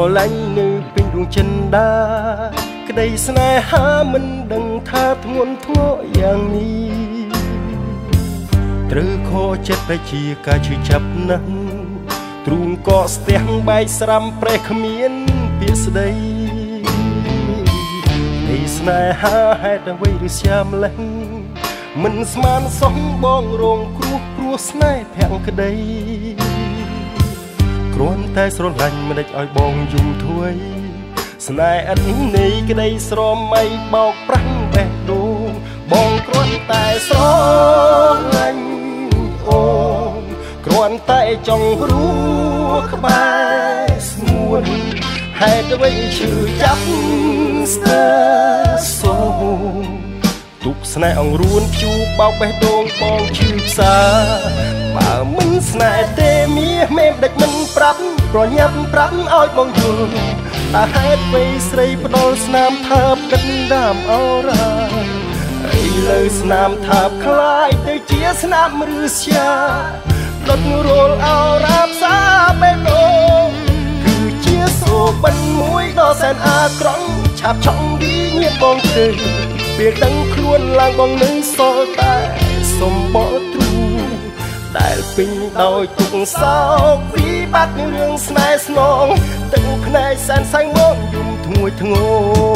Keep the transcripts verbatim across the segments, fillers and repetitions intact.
ឡាញ់នៅពេញដួងចិនដាក្តីស្នេហាមិនដឹងថាធ្ងន់ធ្ងរយ៉ាងនេះត្រូវខកចិត្តតែជាការឈឺចាប់ណាស់ទ្រូងក៏ស្ទះបែកស្រាំប្រេះគ្មានពាក្យស្ដីនៃស្នេហាហេតុអ្វីឬស្យាមលេងមិនស្មានសោះបងរងគ្រោះព្រោះស្នេហ៍ភាំងក្តីគ្រាន់តែស្រឡាញ់មិនដេចឲ្យបងយំធួយស្នេហ៍ឥតនៃក្តីស្រមៃបោកប្រាំងបេះដូងបងគ្រាន់តែស្រឡាញ់អូនគ្រាន់តែចង់រួក្បែរស្ងួនហេតុអ្វីឈឺចាប់ស្ទើរសូមទុកស្នេហ៍អង្រួនជូបោកបេះដូងបងឈឺផ្សាបើមិនស្នេហ៍ទេមាសមេដេចមិនប្រាប់ប្រញាប់ប្រាប់ឲ្យបងយល់តែហេតុអ្វីស្រីផ្ដោលស្នាមថើបដិតដាមអរ៉ាឥឡូវស្នាមថើបคล้ายទៅជាស្នាមឬស្យាដុតរលអរ៉ាផ្សាបេះដូងគឺជាសូបិនមួយដ៏សែនអាក្រង់ឆាប់ឆក់វិញ្ញាណបងទៅពេលដឹងខ្លួនឡើងបងនឹងសល់តែសម្បល់ទ្រូងដែលពេញដោយទុកសោកវិបត្តិរឿងស្នេហ៍ស្នងទឹកភ្នែកសែនសាំងមកយំធ្ងួយធ្ងរ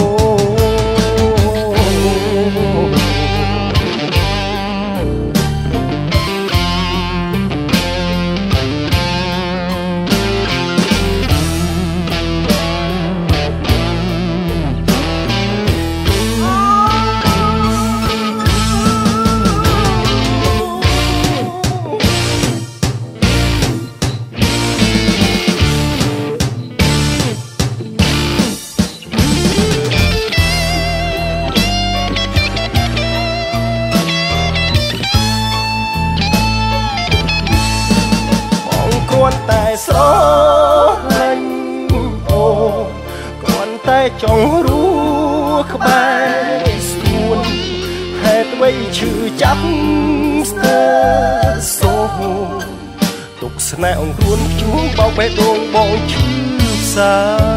គ្រាន់តែស្រឡាញ់អូនគ្រាន់តែចង់រួក្បែរស្ងួនហេតុអ្វីឈឺចាប់ស្ទើរសូមទុកស្នេហ៍អង្រួនជួងបោកបេះដូងបងឈឺផ្សា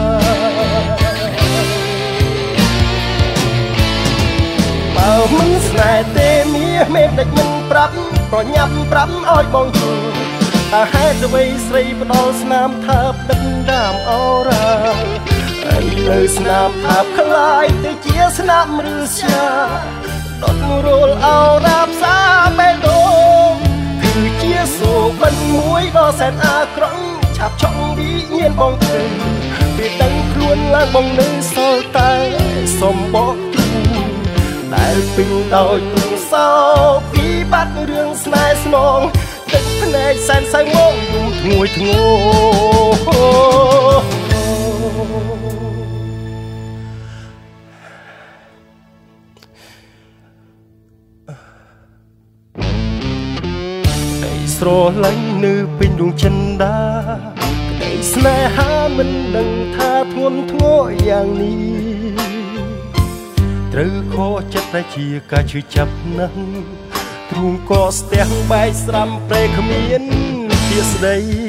បើមិនស្នេហ៍ទេមាសមេដេចមិនប្រាប់ប្រញាប់ប្រាប់ឲ្យបងយល់តែហេតុអ្វីស្រីផ្ដោលស្នាមថើបដិតដាមអរ៉ាឥឡូវស្នាមថើបคล้ายទៅជាស្នាមឬស្យាដុតរលអរ៉ាផ្សាបេះដូងគឺជាសូបិនមួយដ៏សែនអាក្រង់ឆាប់ឆក់វិញ្ញាណបងទៅពេលដឹងខ្លួនឡើងបងនឹងសល់តែសម្បកទ្រូងដែលពេញដោយទុកសោកវិបត្តិរឿងស្នេហ៍ស្នងទឹកភ្នែកសែនសាំងមកយំធ្ងួយធ្ងរក្តីស្រឡាញ់នៅពេញដួងចិនដាក្តីស្នេហាមិនដឹងថាធ្ងន់ធ្ងរយ៉ាងនេះត្រូវខកចិត្តតែជាការឈឺចាប់ណាស់ទ្រូងក៏ស្ទះបែកស្រាំប្រេះគ្មានពាក្យស្ដី